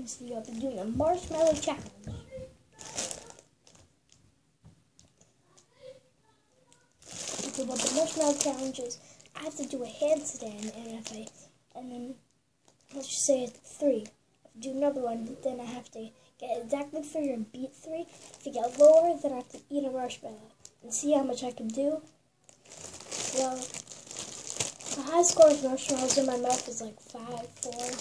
this video, I've been doing a marshmallow challenge. Okay, what the marshmallow challenge is, I have to do a handstand, and then let's just say it's 3. If I do another one, then I have to get exactly 3 or beat 3. If I get lower, then I have to eat a marshmallow and see how much I can do. Well, the high score of marshmallows in my mouth is like 5, 4.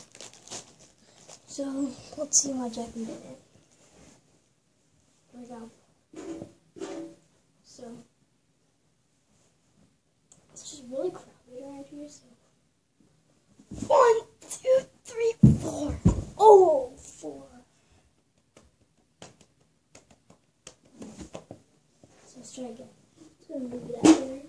So let's see how much I can get in. Here we go. So it's just really crowded around here. So 1, 2, 3, 4. Oh, 4. So let's try again. Just gonna move that there.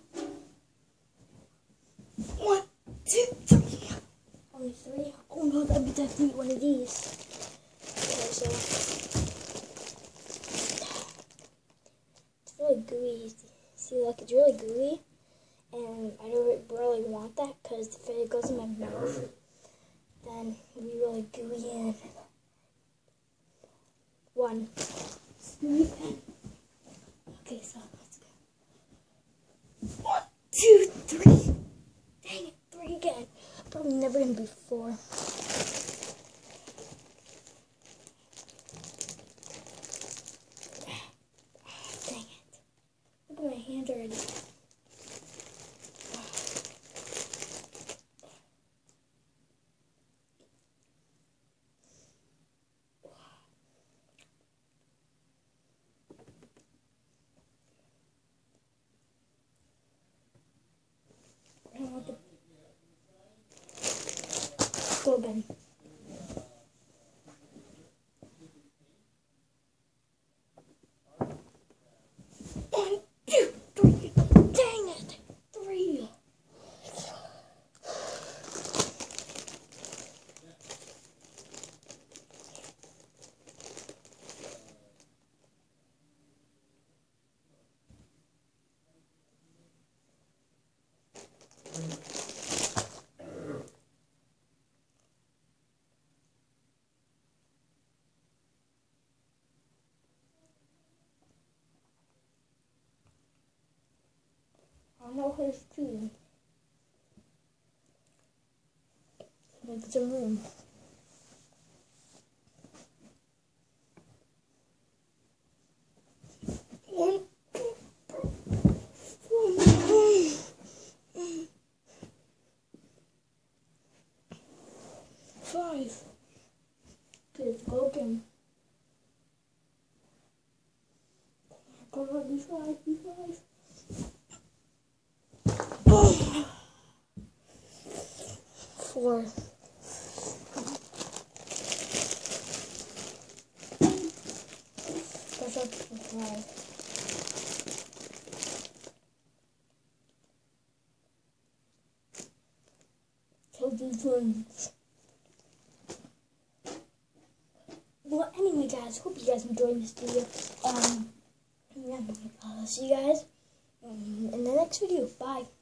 1, 2, 3. Only 3. Oh no, that'd be definitely one of these. Okay, so it's really gooey. See, look, it's really gooey, and I don't really want that because if it goes in my mouth, then it'll be really gooey and 1. Okay, so let's go. 1, 2, 3. Dang it, 3 again. Probably never gonna be 4. Dang it. Look at my hand already. I don't want the go again. 1, 2, 3. Dang it! 3. I know who's cheating. Make some room. One, 5. Okay, it's broken. Come on, be 5, be 5. 4. That's up to 5. Kill these ones. Well, anyway, guys, hope you guys enjoyed this video. Yeah, I'll see you guys in the next video. Bye.